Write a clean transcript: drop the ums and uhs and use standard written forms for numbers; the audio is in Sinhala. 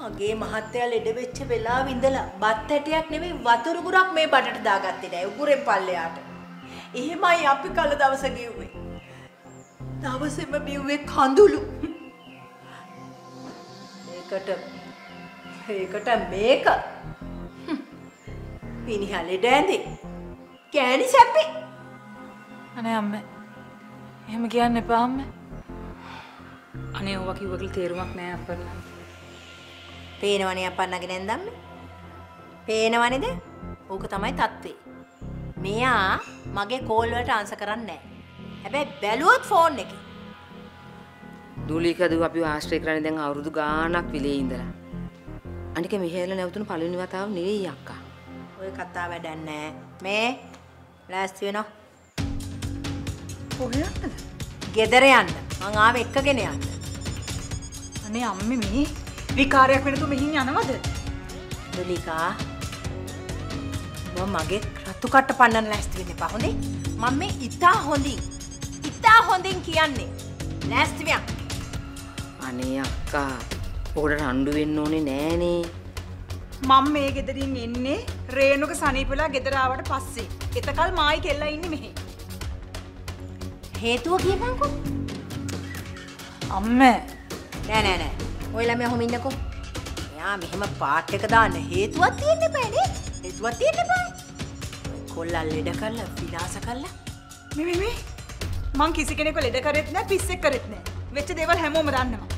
මගේ මහත්තයා ලෙඩ වෙච්ච වෙලාව ඉඳලා බත් ඇටයක් නෙමෙයි වතුර ගුරක් මේ බඩට දාගත්තේ නෑ උගුරෙන් පල්ලෙයාට. එහෙමයි අපි කල දවස ගිව්වේ. දවසෙම බිව්වේ කඳුළු. ඒකට මේක. පිනිහා ලෙඩ ඇඳේ. කෑණි සැපේ. අනේ අම්මේ. එහෙම කියන්න එපා අම්මේ. අනේ ඔවා කිව්ව කියලා තේරුමක් නෑ අප්පලා. පේනවනේ අපන්නගේ නැන්දම්මේ. පේනවනේද? ඕක තමයි තත්ත්වේ. මෙයා මගේ කෝල් වලට ආන්සර් කරන්නේ නැහැ. හැබැයි බැලුවොත් ෆෝන් එකේ. දූලිකදු අපි ආශ්‍රය කරන්නේ දැන් අවුරුදු ගාණක් විලේ ඉඳලා. අනික මෙහෙල නැවතුණු පළවෙනි වතාව නෙවෙයි අක්කා. ඔය කතාව වැඩක් නැහැ. මේ ලෑස්ති වෙනවා. කොහෙන්ද? ගෙදර යන්න. මං ආවේ එක්කගෙන යන්න. අනේ අම්මේ මේ විකාරයක් වෙන තු මෙහින් යනවද? දූලිකා මගේ රතු කට්ට පන්නන්න ලෑස්ති වෙන්න එපා හොඳේ. මම මේ ඉතා හොඳින් කියන්නේ. ලෑස්ති වෙන්න. අනේ අක්කා ඔකට රණ්ඩු වෙන්න ඕනේ නෑනේ. මම මේ ගෙදරින් එන්නේ රේණුක සනීපලා ගෙදර ආවට පස්සේ. එතකල් මායි කෙල්ලා ඉන්නේ මෙහි. හේතුව කියපන්කෝ. අම්මේ නෑ. ඔය ළමයා ඔහොම ඉන්නකෝ. එයා මෙහෙම පාට් එක දාන්න හේතුවක් තියෙන්න බෑනේ. හේතුවක් තියෙන්න බෑ. කොල්ලා ලෙඩ කරලා විනාශ කරලා. මේ මං කිසි කෙනෙක්ව ලෙඩ කරෙත් නෑ පිස්සෙක් කරෙත් නෑ. වෙච්ච දේවල් හැමෝම දන්නවා.